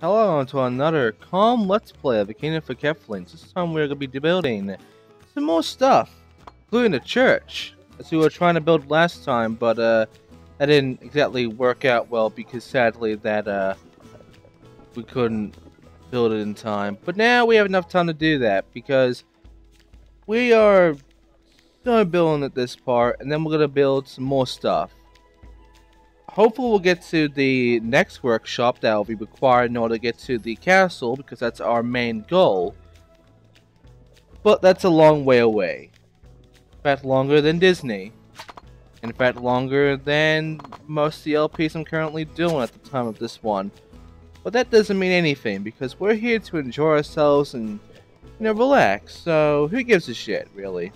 Hello to another calm Let's Play of the Kingdom for Keflings. This time we're going to be building some more stuff, including the church, as we were trying to build last time, but that didn't exactly work out well because sadly that we couldn't build it in time. But now we have enough time to do that because we are done building at this part, and then we're going to build some more stuff. Hopefully we'll get to the next workshop that will be required in order to get to the castle, because that's our main goal. But that's a long way away. In fact, longer than Disney. In fact, longer than most of the LPs I'm currently doing at the time of this one. But that doesn't mean anything, because we're here to enjoy ourselves and, relax. So, who gives a shit, really?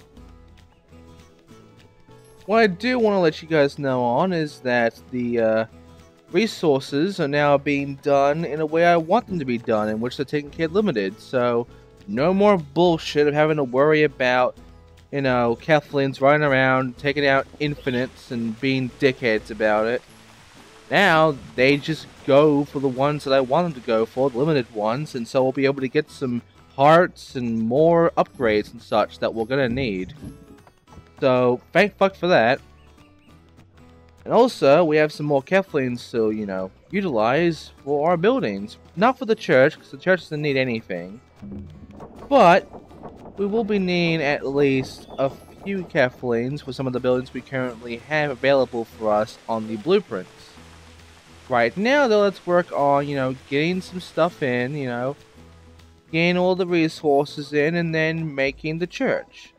What I do want to let you guys know on is that the resources are now being done in a way I want them to be done, in which they're taking care limited. So, no more bullshit of having to worry about, Keflings running around, taking out infinites and being dickheads about it. Now, they just go for the ones that I want them to go for, the limited ones, and so we'll be able to get some hearts and more upgrades and such that we're gonna need. So, thank fuck for that. And also, we have some more Keflings to, utilize for our buildings. Not for the church, because the church doesn't need anything. But, we will be needing at least a few Keflings for some of the buildings we currently have available for us on the blueprints. Right now, though, let's work on, getting some stuff in, getting all the resources in, and then making the church.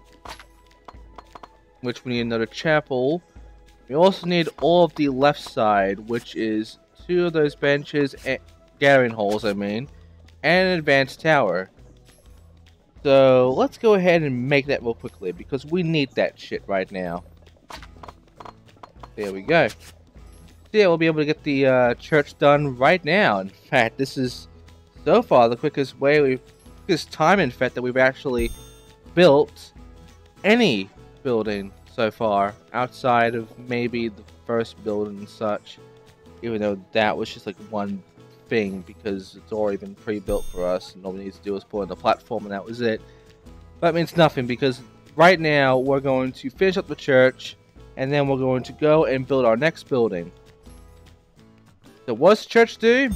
Which we need another chapel. We also need all of the left side, which is 2 of those benches, and gathering holes, and an advanced tower. So let's go ahead and make that real quickly, because we need that shit right now. There we go. So yeah, we'll be able to get the church done right now. In fact, this is so far the quickest time, in fact, that we've actually built any building so far, outside of maybe the first building and such, even though that was just like one thing because it's already been pre-built for us and all we need to do is put in the platform and that was it. That means nothing, because right now we're going to finish up the church and then we're going to go and build our next building. So what's the church do?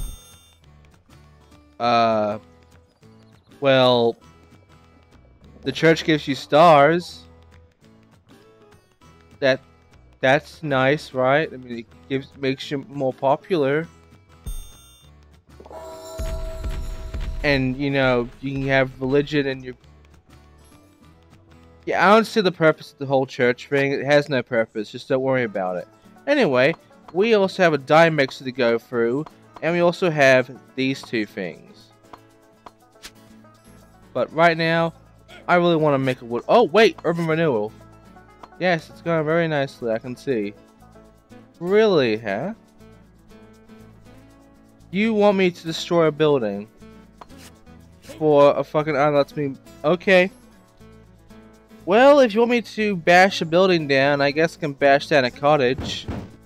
Well, the church gives you stars. That's nice, right? I mean, it makes you more popular. And, you can have religion and your... Yeah, I don't see the purpose of the whole church thing. It has no purpose. Just don't worry about it. Anyway, we also have a dye mixer to go through. And we also have these 2 things. But right now, I really want to make a wood... Oh, wait! Urban renewal. Yes, it's going very nicely, I can see. Really, huh? You want me to destroy a building for a fucking that's me. Okay. Well, if you want me to bash a building down, I guess I can bash down a cottage.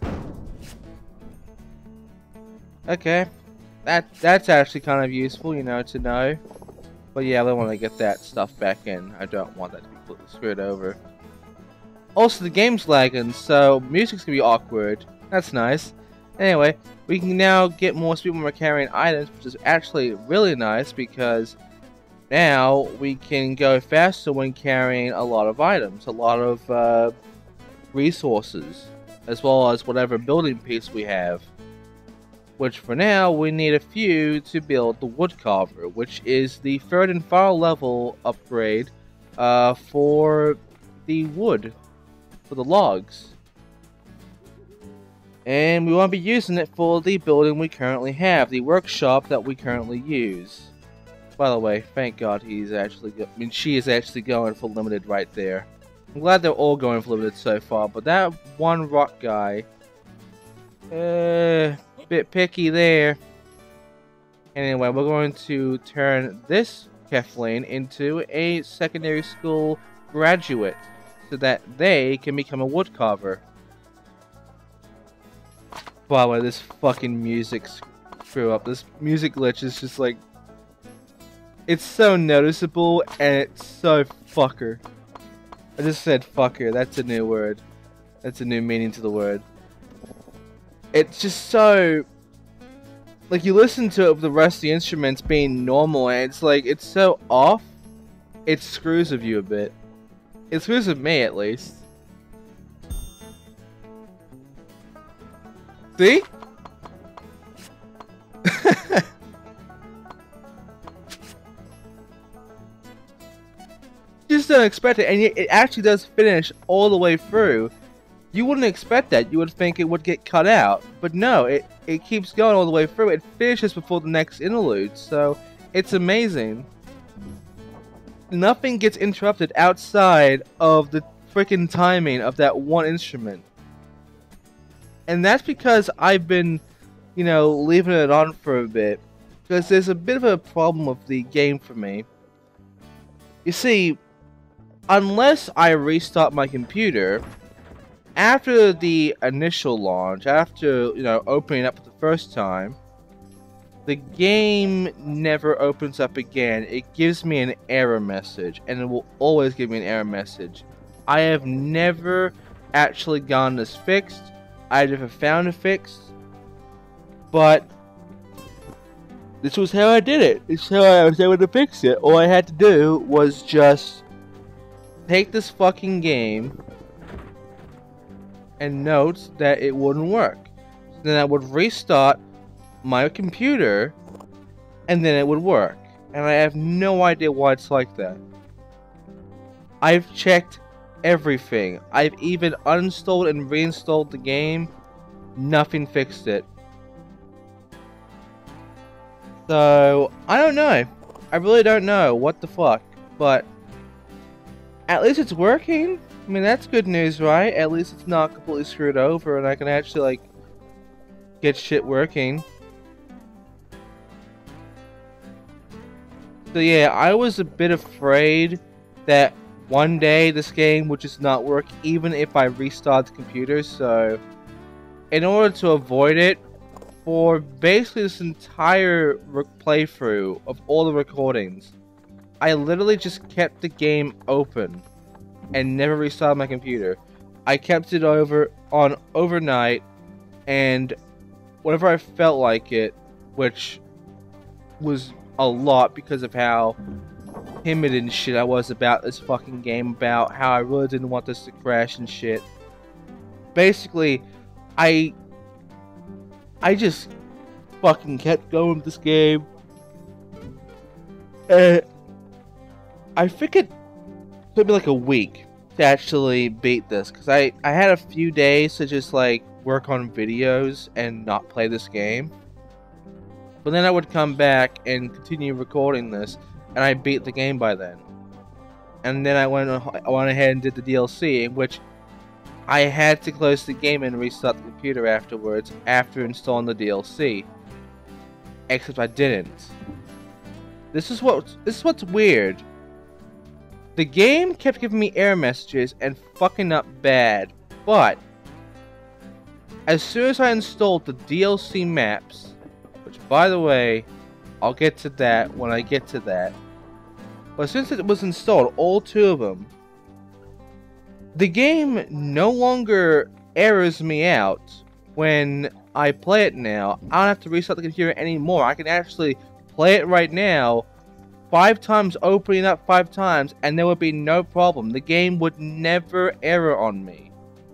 Okay. That's actually kind of useful, to know. But yeah, I don't want to get that stuff back in. I don't want that to be completely screwed over. Also, the game's lagging, so music's gonna be awkward. That's nice. Anyway, we can now get more speed when we're carrying items, which is actually really nice because now we can go faster when carrying a lot of items, a lot of resources, as well as whatever building piece we have. Which for now, we need a few to build the wood carver, which is the 3rd and final level upgrade for the wood. For the logs. And we won't be using it for the building we currently have, the workshop that we currently use. By the way, thank God she is actually going for limited right there. I'm glad they're all going for limited so far, but that one rock guy, bit picky there. Anyway, we're going to turn this Kefling into a secondary school graduate, so that they can become a woodcarver. By the way, this fucking music's screw up. This music glitch is just like, it's so noticeable and it's so fucker. I just said fucker. That's a new word. That's a new meaning to the word. It's just so, like, you listen to it with the rest of the instruments being normal and it's like, it's so off, it screws with you a bit. It screws with me at least. See? Just don't expect it, and yet it actually does finish all the way through. You wouldn't expect that. You would think it would get cut out, but no, it keeps going all the way through. It finishes before the next interlude, so it's amazing. Nothing gets interrupted outside of the freaking timing of that one instrument. And that's because I've been, you know, leaving it on for a bit. Because there's a bit of a problem with the game for me. You see, unless I restart my computer, after the initial launch, after, you know, opening up for the first time, the game never opens up again. It gives me an error message, and it will always give me an error message. I have never actually gotten this fixed. I've never found it fixed, but this was how I did it. It's how I was able to fix it. All I had to do was just take this fucking game and note that it wouldn't work. Then I would restart my computer and then it would work. And I have no idea why it's like that. I've checked everything. I've even uninstalled and reinstalled the game. Nothing fixed it. So, I don't know. I really don't know what the fuck. But at least it's working. I mean, that's good news, right? At least it's not completely screwed over and I can actually, like, get shit working. So yeah, I was a bit afraid that one day this game would just not work even if I restart the computer, so in order to avoid it, for basically this entire playthrough of all the recordings, I literally just kept the game open and never restarted my computer. I kept it on overnight, and whenever I felt like it, which was a lot because of how timid and shit I was about this fucking game, about how I really didn't want this to crash and shit. Basically, I just fucking kept going with this game. I think it took me like a week to actually beat this, because I had a few days to just like work on videos and not play this game. But then I would come back and continue recording this, and I beat the game by then. And then I went ahead and did the DLC, in which I had to close the game and restart the computer afterwards, after installing the DLC. Except I didn't. This is what's weird. The game kept giving me error messages and fucking up bad, but as soon as I installed the DLC maps, which, by the way, I'll get to that when I get to that. But since it was installed, all two of them, the game no longer errors me out when I play it now. I don't have to restart the computer anymore. I can actually play it right now, 5 times, opening up 5 times, and there would be no problem. The game would never error on me.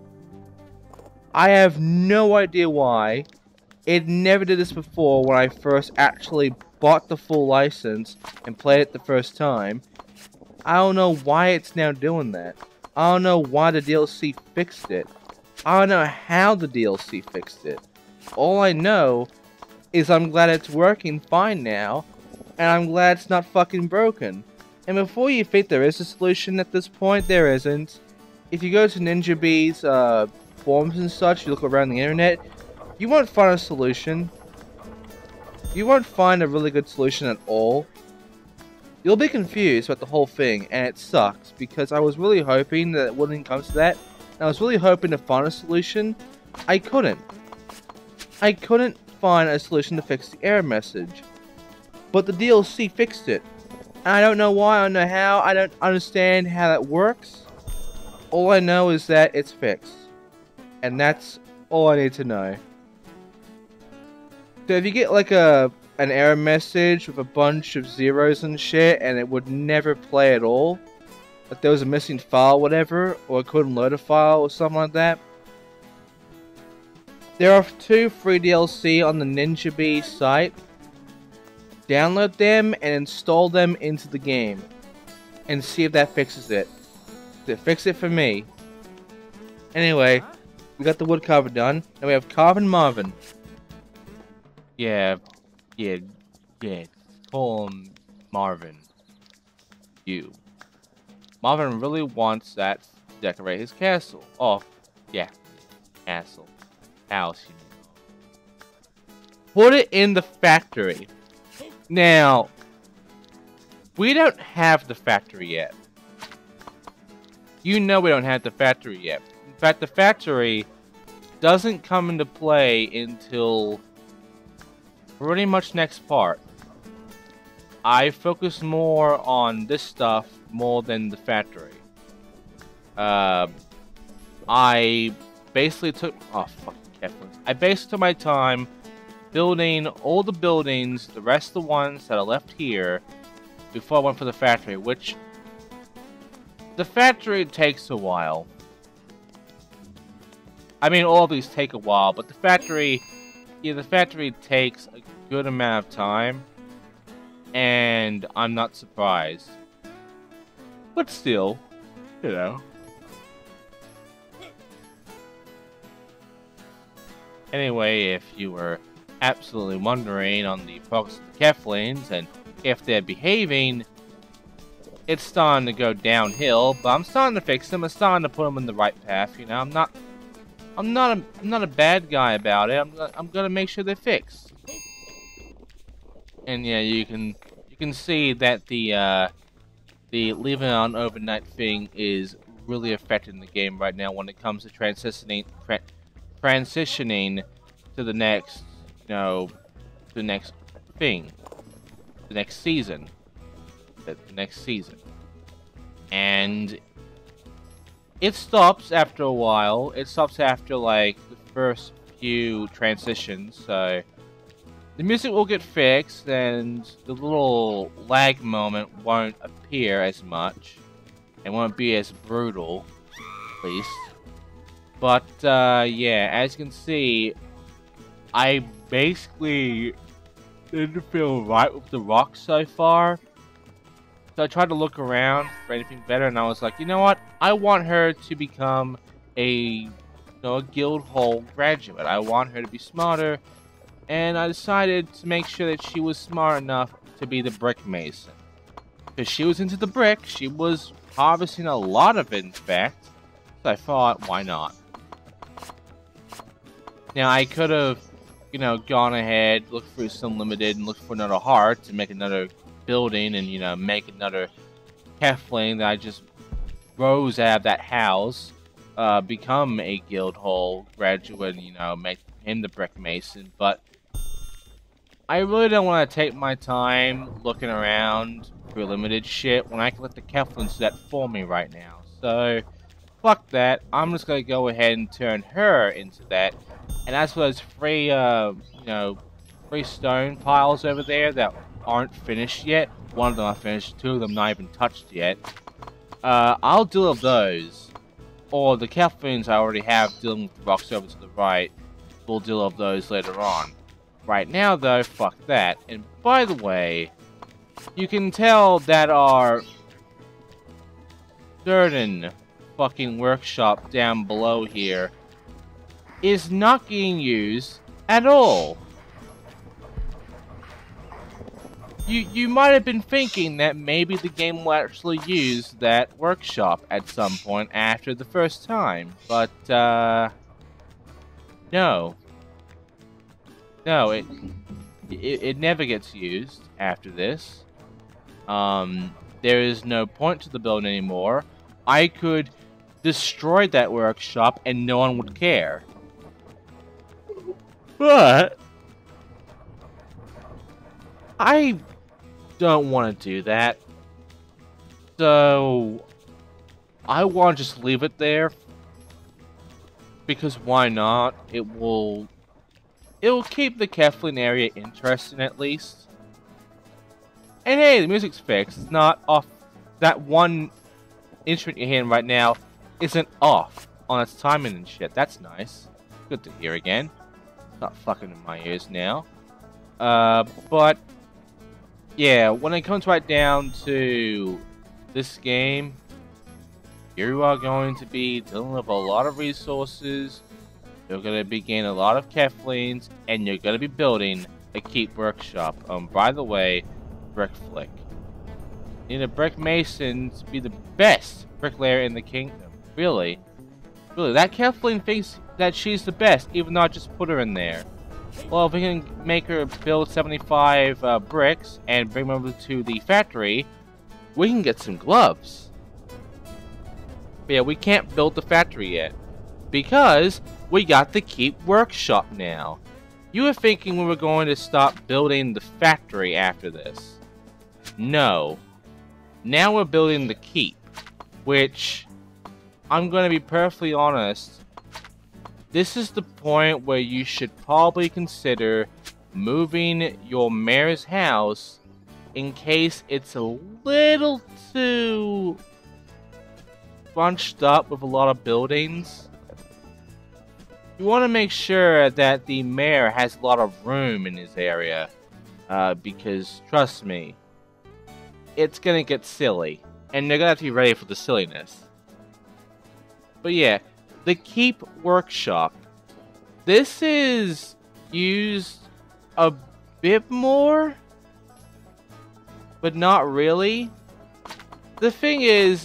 I have no idea why. It never did this before when I first actually bought the full license and played it the first time. I don't know why it's now doing that. I don't know why the DLC fixed it. I don't know how the DLC fixed it. All I know is I'm glad it's working fine now, and I'm glad it's not fucking broken. And before you think there is a solution at this point, there isn't. If you go to NinjaBee's forums and such, you look around the internet, you won't find a solution. You won't find a really good solution at all. You'll be confused about the whole thing, and it sucks, because I was really hoping that it wouldn't come to that, and I was really hoping to find a solution. I couldn't find a solution to fix the error message. But the DLC fixed it. I don't know why, I don't know how, I don't understand how that works. All I know is that it's fixed. And that's all I need to know. So if you get like an error message with a bunch of zeros and shit, and it would never play at all, like there was a missing file or whatever, or it couldn't load a file or something like that, there are 2 free DLC on the NinjaBee site. Download them and install them into the game, and see if that fixes it. It fixed it for me. Anyway, we got the wood carver done, and we have Carvin Marvin. Yeah. Call him Marvin. You. Marvin really wants that to decorate his castle. Oh, yeah. Castle. House, you know. Put it in the factory. Now, we don't have the factory yet. You know we don't have the factory yet. In fact, the factory doesn't come into play until pretty much next part. I focus more on this stuff more than the factory. I basically took... Oh, fuck Keflings. I basically took my time building all the buildings, the rest of the ones that are left here, before I went for the factory, which... The factory takes a while. I mean, all of these take a while, but the factory... Yeah, the factory takes a good amount of time, and I'm not surprised. But still, you know. Anyway, if you were absolutely wondering on the progress of the Keflings and if they're behaving, it's starting to go downhill, but I'm starting to fix them. I'm starting to put them in the right path, you know. I'm not a bad guy about it. I'm gonna make sure they're fixed. And yeah, you can see that the leaving on overnight thing is really affecting the game right now when it comes to transitioning to the next, you know, the next thing, the next season, and it stops after a while. It stops after like the first few transitions, so the music will get fixed and the little lag moment won't appear as much. It won't be as brutal, at least. But yeah, as you can see, I basically didn't feel right with the rock so far. So I tried to look around for anything better, and I was like, you know what? I want her to become a guild hall graduate. I want her to be smarter, and I decided to make sure that she was smart enough to be the brick mason. Because she was into the brick, she was harvesting a lot of it, in fact. So I thought, why not? Now I could have, gone ahead, looked through some limited, and looked for another heart to make another building, and make another Kefling that I just rose out of that house, become a guild hall graduate, and make him the brick mason. But I really don't want to take my time looking around for limited shit when I can let the Keflings do that for me right now. So fuck that. I'm just gonna go ahead and turn her into that. And as for those free stone piles over there that aren't finished yet, one of them are finished, 2 of them not even touched yet, I'll deal with those. Or the Keflings I already have dealing with the rocks over to the right, we'll deal with those later on. Right now though, fuck that. And by the way, you can tell that our certain fucking workshop down below here is not getting used at all. You might have been thinking that maybe the game will actually use that workshop at some point after the first time, but no. No, it never gets used after this. There is no point to the build anymore. I could destroy that workshop and no one would care. But I don't want to do that. So I want to just leave it there. Because why not? It will keep the Kefling area interesting at least. And hey, the music's fixed. It's not off. That one instrument you're hearing right now isn't off on its timing and shit. That's nice. Good to hear again. It's not fucking in my ears now. But yeah, when it comes right down to this game, you are going to be dealing with a lot of resources. You're going to be gaining a lot of Keflings, and you're going to be building a keep workshop. By the way, brick flick. You need a brick mason to be the best bricklayer in the kingdom. Really? Really, that Kefling thinks that she's the best, even though I just put her in there. Well, if we can make her build 75 bricks and bring them over to the factory, we can get some gloves. But yeah, we can't build the factory yet, because we got the keep workshop now. You were thinking we were going to stop building the factory after this. No. Now we're building the keep, which, I'm going to be perfectly honest, this is the point where you should probably consider moving your mayor's house in case it's a little too bunched up with a lot of buildings. You want to make sure that the mayor has a lot of room in his area, because trust me, it's gonna get silly, and they're gonna have to be ready for the silliness. But yeah, the keep workshop. This is used a bit more, but not really. The thing is,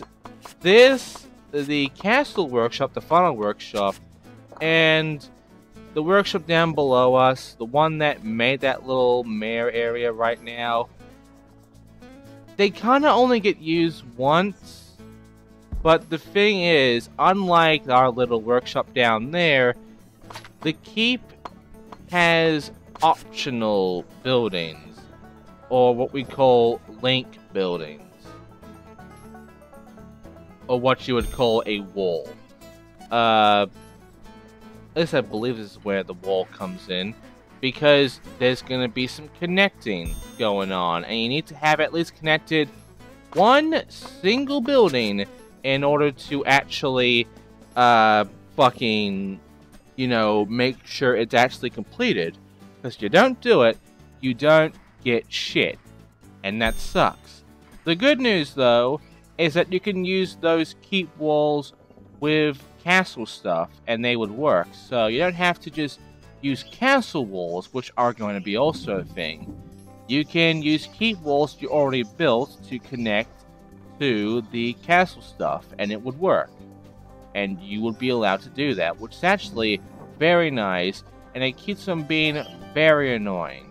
the castle workshop, the final workshop, and the workshop down below us, the one that made that little mare area right now, they kind of only get used once. But the thing is, unlike our little workshop down there, the keep has optional buildings, or what we call link buildings, or what you would call a wall. At least I believe this is where the wall comes in, because there's going to be some connecting going on, and you need to have at least connected one single building in order to actually, fucking, you know, make sure it's actually completed. Because if you don't do it, you don't get shit. And that sucks. The good news, though, is that you can use those keep walls with castle stuff, and they would work. So you don't have to just use castle walls, which are going to be also a thing. You can use keep walls you already built to connect to the castle stuff, and it would work. And you would be allowed to do that, which is actually very nice, and it keeps them being very annoying.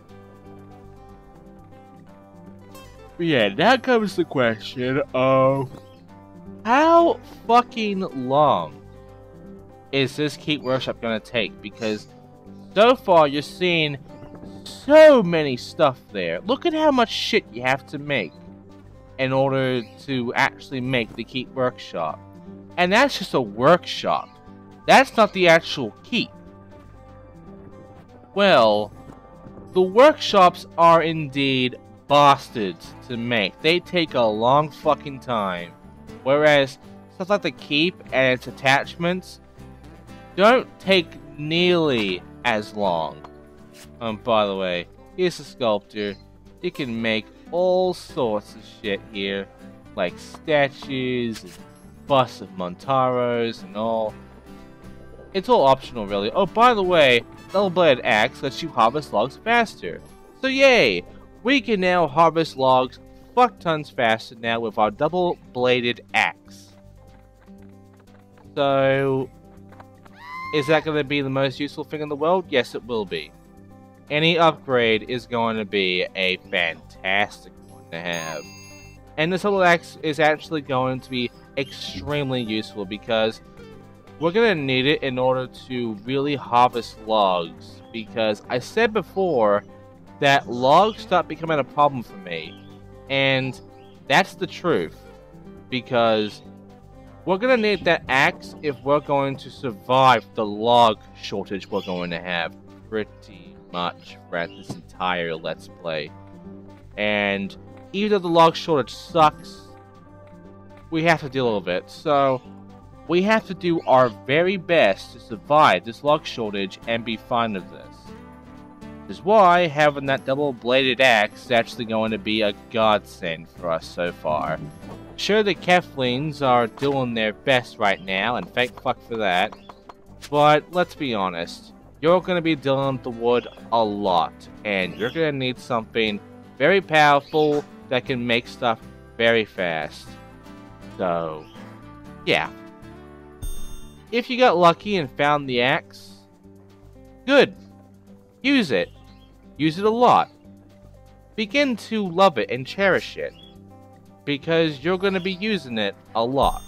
But yeah, now comes the question of how fucking long is this keep workshop gonna take? Because so far you're seeing so many stuff there. Look at how much shit you have to make in order to actually make the keep workshop. And that's just a workshop. That's not the actual keep. Well, the workshops are indeed bastards to make. They take a long fucking time. Whereas stuff like the keep and its attachments don't take nearly as long. By the way, here's a sculptor. You can make all sorts of shit here, like statues, and busts of Montaros, and all. It's all optional, really. Oh, by the way, double-bladed axe lets you harvest logs faster. So yay! We can now harvest logs fuck tons faster now with our double-bladed axe. So, is that going to be the most useful thing in the world? Yes, it will be. Any upgrade is going to be a fantastic one to have. And this little axe is actually going to be extremely useful because we're going to need it in order to really harvest logs. Because I said before that logs start becoming a problem for me. And that's the truth. Because we're going to need that axe if we're going to survive the log shortage we're going to have pretty much throughout this entire Let's Play. And even though the log shortage sucks, we have to deal with it. So we have to do our very best to survive this log shortage and be fine with this. Which is why having that double-bladed axe is actually going to be a godsend for us so far. Sure, the Keflings are doing their best right now, and thank fuck for that. But let's be honest, you're going to be dealing with the wood a lot, and you're going to need something very powerful that can make stuff very fast. So, yeah. If you got lucky and found the axe, good. Use it. Use it a lot. Begin to love it and cherish it. Because you're going to be using it a lot.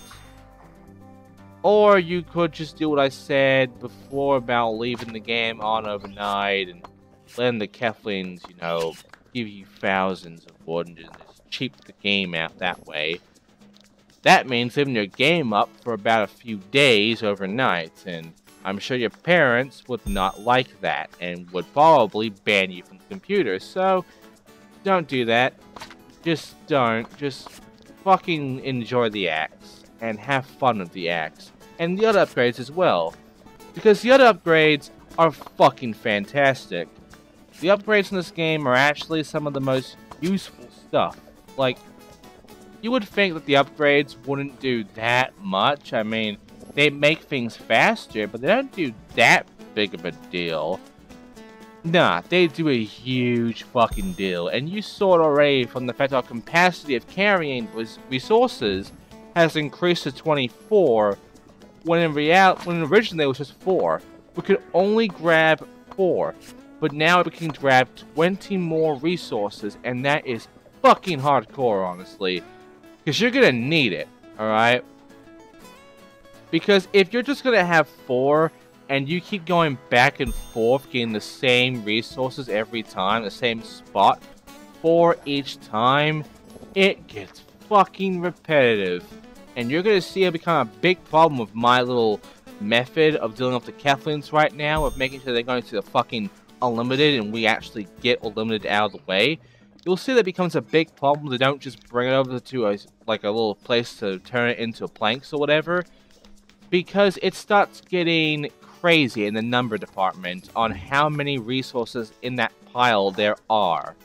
Or you could just do what I said before about leaving the game on overnight and letting the Keflings, you know, give you thousands of wood and just cheap the game out that way. That means leaving your game up for about a few days overnight, and I'm sure your parents would not like that and would probably ban you from the computer, so don't do that. Just don't. Just fucking enjoy the axe and have fun with the axe. And the other upgrades as well. Because the other upgrades are fucking fantastic. The upgrades in this game are actually some of the most useful stuff. Like, you would think that the upgrades wouldn't do that much. I mean, they make things faster, but they don't do that big of a deal. Nah, they do a huge fucking deal, and you saw it already from the fact our capacity of carrying resources has increased to 24, when originally it was just 4. We could only grab 4, but now we can grab 20 more resources, and that is fucking hardcore, honestly, because you're gonna need it, alright? Because if you're just gonna have 4, and you keep going back and forth, getting the same resources every time, the same spot for each time, it gets fucking repetitive. And you're going to see it become a big problem with my little method of dealing with the Keflings right now, of making sure they're going to the fucking unlimited and we actually get unlimited out of the way. You'll see that becomes a big problem. They don't just bring it over to a little place to turn it into planks or whatever, because it starts getting crazy in the number department on how many resources in that pile there are.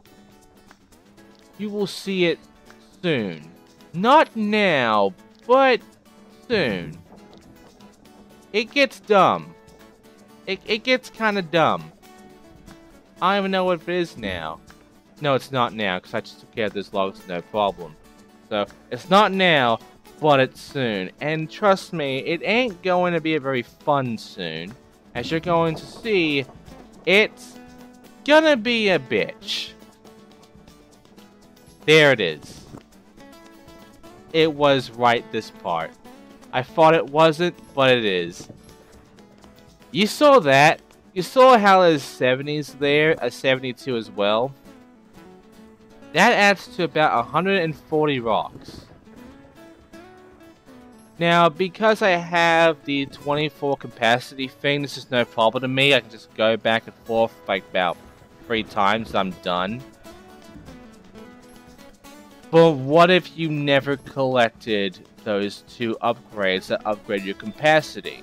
You will see it soon. Not now, but soon. It gets dumb. It gets kind of dumb. I don't even know what it is now. No, it's not now, because I just took care of this logs, no problem. So, it's not now, but it's soon. And trust me, it ain't going to be a very fun soon. As you're going to see, it's gonna be a bitch. There it is. It was right this part. I thought it wasn't, but it is. You saw that. You saw how there's 70s there, a 72 as well. That adds to about 140 rocks. Now, because I have the 24 capacity thing, this is no problem to me. I can just go back and forth like about 3 times and I'm done. But what if you never collected those 2 upgrades that upgrade your capacity?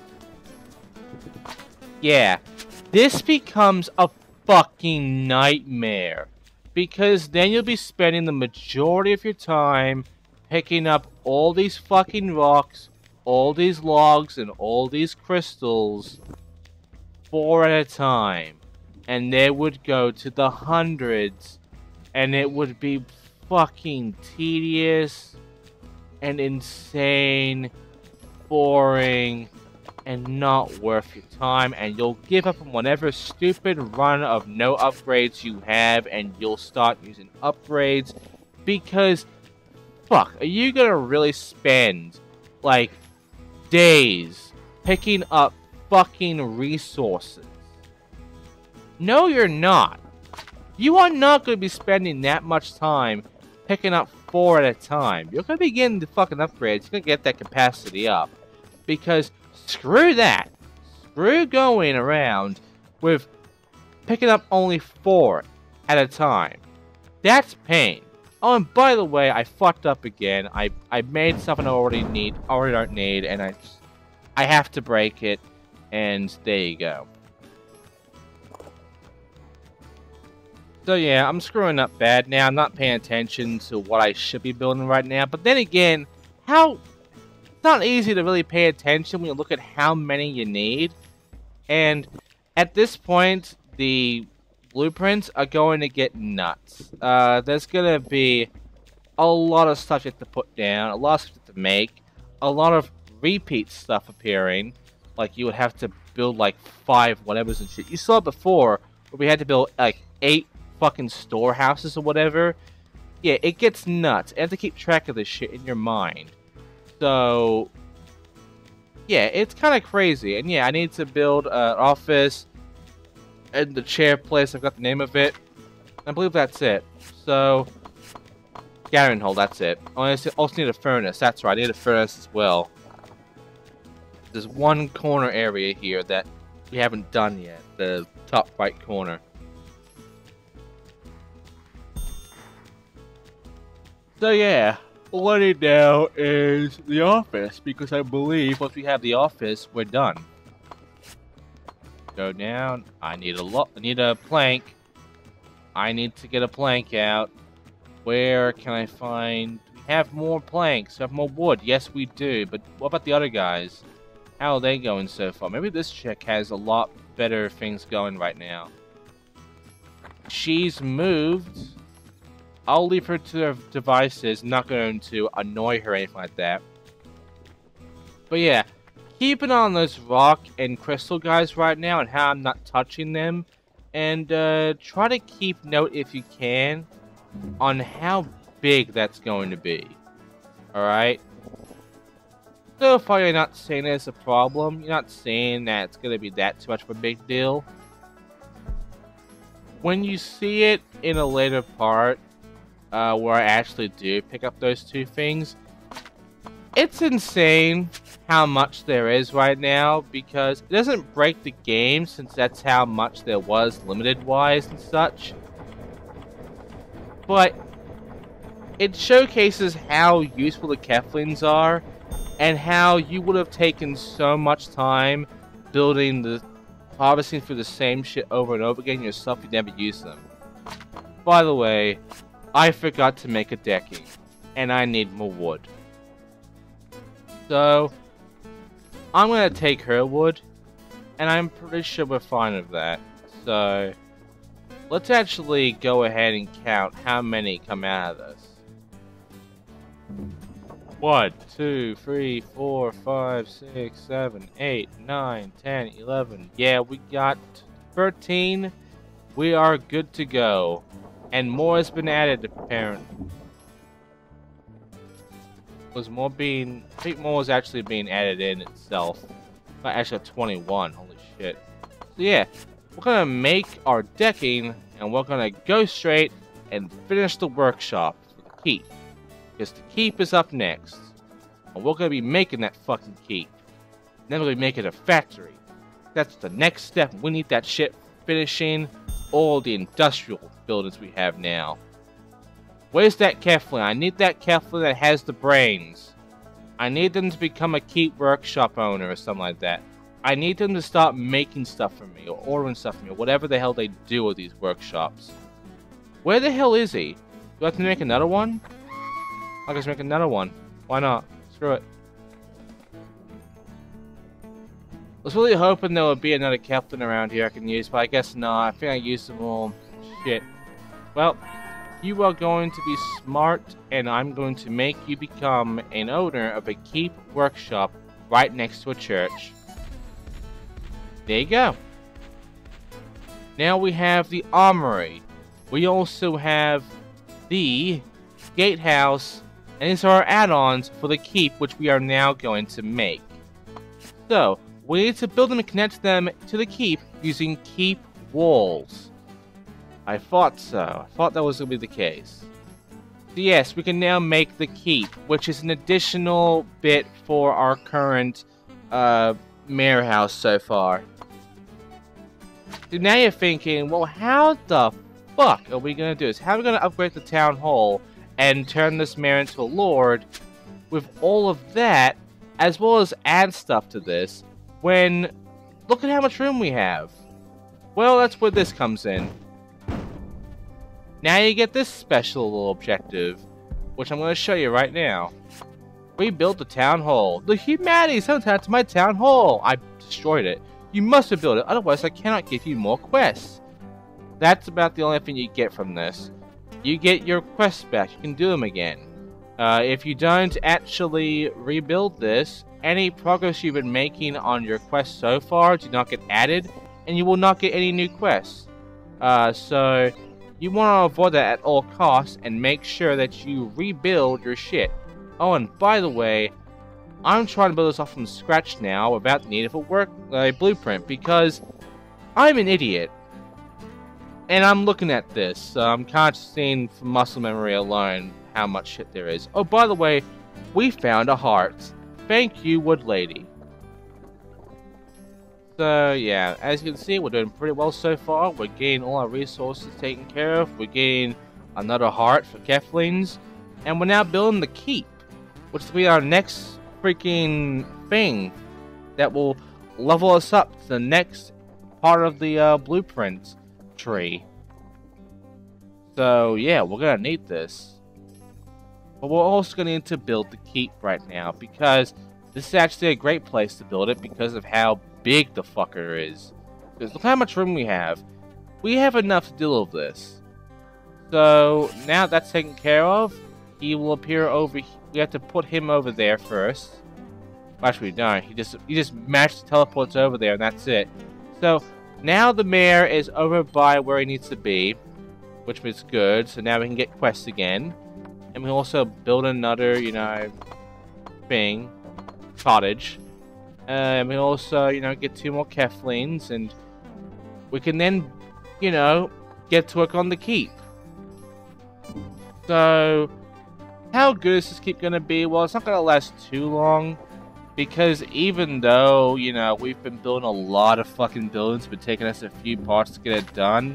Yeah, this becomes a fucking nightmare. Because then you'll be spending the majority of your time picking up all these fucking rocks, all these logs, and all these crystals 4 at a time. And they would go to the hundreds, and it would be fucking tedious and insane, boring, and not worth your time, and you'll give up on whatever stupid run of no upgrades you have, and you'll start using upgrades, because fuck, are you gonna really spend like days picking up fucking resources? No, you're not. You are not going to be spending that much time picking up 4 at a time. You're going to be getting the fucking upgrades. You're going to get that capacity up. Because screw that. Screw going around with picking up only 4 at a time. That's pain. Oh, and by the way, I fucked up again. I made something I already don't need, and I have to break it, and there you go. So yeah, I'm screwing up bad now. I'm not paying attention to what I should be building right now. But then again, it's not easy to really pay attention when you look at how many you need. And at this point, the blueprints are going to get nuts. There's going to be a lot of stuff you have to put down, a lot of stuff you have to make, a lot of repeat stuff appearing. Like you would have to build like 5 whatevers and shit. You saw it before, where we had to build like 8 fucking storehouses or whatever. Yeah, it gets nuts. You have to keep track of this shit in your mind. So yeah, it's kind of crazy. And yeah, I need to build an office and the chair place. I've got the name of it. I believe that's it. So gathering hole, that's it. I also need a furnace. That's right, I need a furnace as well. There's one corner area here that we haven't done yet. The top right corner. So yeah, all I need now is the office, because I believe once we have the office, we're done. Go down. I need a plank. I need to get a plank out. Where can I find? We have more planks. We have more wood. Yes, we do. But what about the other guys? How are they going so far? Maybe this chick has a lot better things going right now. She's moved. I'll leave her to her devices. I'm not going to annoy her or anything like that. But yeah, keep an eye on those rock and crystal guys right now and how I'm not touching them. And try to keep note, if you can, on how big that's going to be. Alright? So far you're not saying it's a problem. You're not saying that it's going to be that too much of a big deal. When you see it in a later part, where I actually do pick up those 2 things, it's insane how much there is right now, because it doesn't break the game, since that's how much there was limited wise and such. But it showcases how useful the Keflings are, and how you would have taken so much time harvesting through the same shit over and over again yourself. You never use them. By the way, I forgot to make a decking, and I need more wood. So I'm gonna take her wood, and I'm pretty sure we're fine with that. So let's actually go ahead and count how many come out of this. 1, 2, 3, 4, 5, 6, 7, 8, 9, 10, 11. Yeah, we got 13. We are good to go. And more has been added, apparently. I think more was actually being added in itself. But actually 21, holy shit. So yeah, we're gonna make our decking, and we're gonna go straight and finish the workshop for the keep. Because the keep is up next. And we're gonna be making that fucking keep. And then we're gonna make it a factory. That's the next step. We need that shit finishing all the industrial buildings we have now. Where's that Kefling? I need that Kefling that has the brains. I need them to become a keep workshop owner or something like that. I need them to start making stuff for me, or ordering stuff for me, or whatever the hell they do with these workshops. Where the hell is he? Do I have to make another one? I'll just make another one. Why not? Screw it. I was really hoping there would be another Kefling around here I can use, but I guess not. I think I used them all. Shit. Well, you are going to be smart, and I'm going to make you become an owner of a keep workshop right next to a church. There you go. Now we have the armory. We also have the gatehouse, and these are our add-ons for the keep, which we are now going to make. So, we need to build them and connect them to the keep using keep walls. I thought so. I thought that was going to be the case. So yes, we can now make the keep, which is an additional bit for our current mayor house so far. So now you're thinking, well, how the fuck are we going to do this? How are we going to upgrade the town hall and turn this mayor into a lord with all of that, as well as add stuff to this, when look at how much room we have? Well, that's where this comes in. Now you get this special little objective, which I'm going to show you right now. Rebuild the town hall. The humanity sent out to my town hall. I destroyed it. You must rebuild it, otherwise I cannot give you more quests. That's about the only thing you get from this. You get your quests back. You can do them again. If you don't actually rebuild this, any progress you've been making on your quests so far do not get added, and you will not get any new quests. So you want to avoid that at all costs and make sure that you rebuild your shit. Oh, and by the way, I'm trying to build this off from scratch now without the need of a blueprint because I'm an idiot. And I'm looking at this, so I'm kind of seeing from muscle memory alone how much shit there is. Oh, by the way, we found a heart. Thank you, Wood Lady. So, yeah, as you can see, we're doing pretty well so far. We're getting all our resources taken care of. We're getting another heart for Keflings. And we're now building the keep, which will be our next freaking thing that will level us up to the next part of the blueprint tree. So, yeah, we're going to need this. But we're also going to need to build the keep right now, because this is actually a great place to build it because of how big the fucker is. Because look how much room we have. We have enough to deal with this. So now that's taken care of, he will appear over here. We have to put him over there first. Actually, no, he just matched teleports over there and that's it. So now the mayor is over by where he needs to be, which is good. So now we can get quests again. And we also build another, you know, cottage. And we also, you know, get 2 more Keflings, and we can then, you know, get to work on the keep. So, how good is this keep going to be? Well, it's not going to last too long, because even though, you know, we've been building a lot of fucking buildings, it's been taking us a few parts to get it done.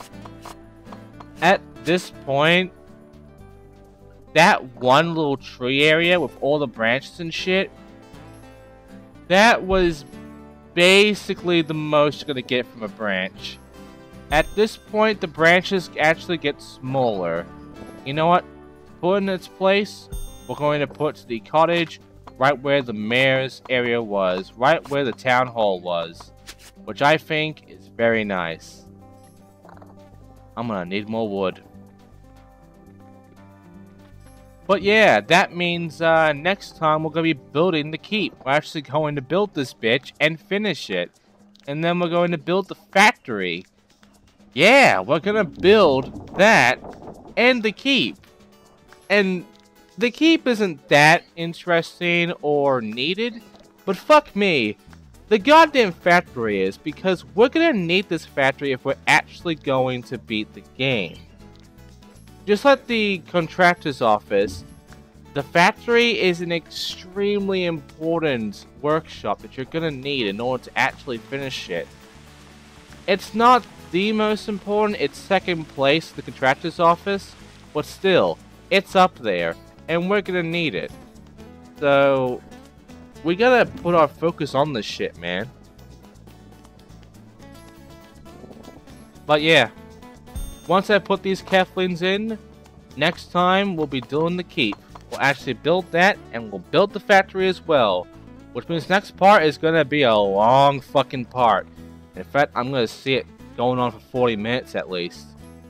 At this point, that one little tree area with all the branches and shit, that was basically the most you're going to get from a branch. At this point, the branches actually get smaller. You know what? To put in its place, we're going to put the cottage right where the mayor's area was, right where the town hall was, which I think is very nice. I'm going to need more wood. But yeah, that means next time we're going to be building the keep. We're actually going to build this bitch and finish it. And then we're going to build the factory. Yeah, we're going to build that and the keep. And the keep isn't that interesting or needed. But fuck me, the goddamn factory is, because we're going to need this factory if we're actually going to beat the game. Just like the contractor's office, the factory is an extremely important workshop that you're going to need in order to actually finish it. It's not the most important, it's second place to the contractor's office, but still, it's up there, and we're going to need it. So, we gotta put our focus on this shit, man. But yeah. Once I put these Keflings in, next time we'll be doing the keep. We'll actually build that, and we'll build the factory as well. Which means next part is gonna be a long fucking part. In fact, I'm gonna see it going on for 40 minutes at least.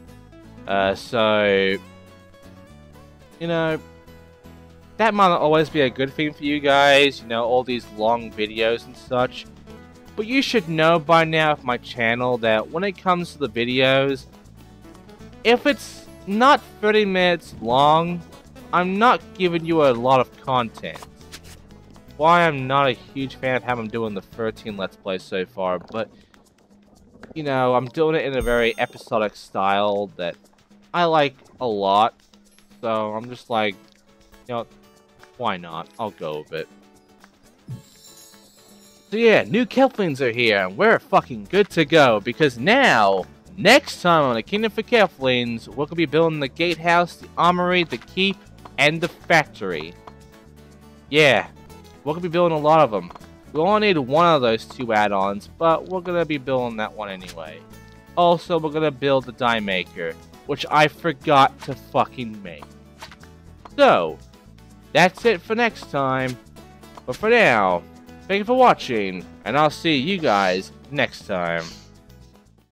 So, you know, that might not always be a good thing for you guys, you know, all these long videos and such. But you should know by now of my channel that when it comes to the videos, if it's not 30 minutes long, I'm not giving you a lot of content. Why I'm not a huge fan of how I'm doing the 13 Let's Plays so far, but you know, I'm doing it in a very episodic style that I like a lot. So I'm just like, you know, why not? I'll go with it. So yeah, new Keflings are here, and we're fucking good to go, because now, next time on the Kingdom for Keflings, we're going to be building the gatehouse, the armory, the keep, and the factory. Yeah, we're going to be building a lot of them. We only need one of those 2 add-ons, but we're going to be building that one anyway. Also, we're going to build the die maker, which I forgot to fucking make. So, that's it for next time. But for now, thank you for watching, and I'll see you guys next time.